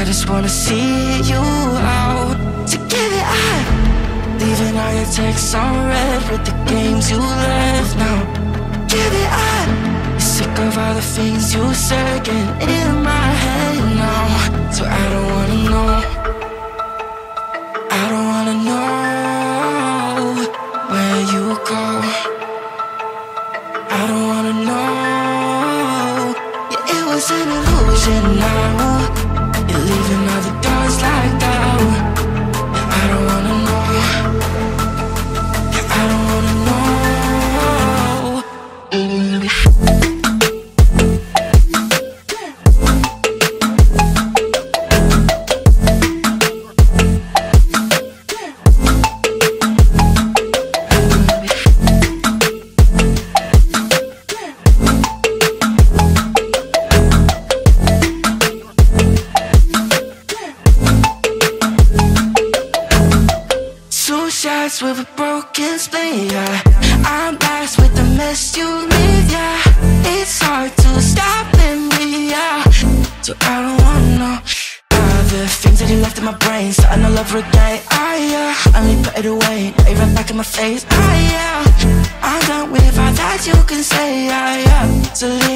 just wanna see you out. To give it up, leaving all your texts on red with the games you left. Now give it up, you're sick of all the things you said getting in my head now. So I don't wanna know, I don't wanna know where you go. I don't wanna know. Yeah, it was an illusion now. You're leaving all the doors like that. Yeah, I don't wanna know. Yeah, I don't wanna know. With a broken spleen, yeah. I'm blessed with the mess you leave, yeah. It's hard to stop and breathe, yeah. So I don't wanna know the things that you left in my brain, starting all over again. I only put it away, now you right back in my face. I'm done with all that you can say, So leave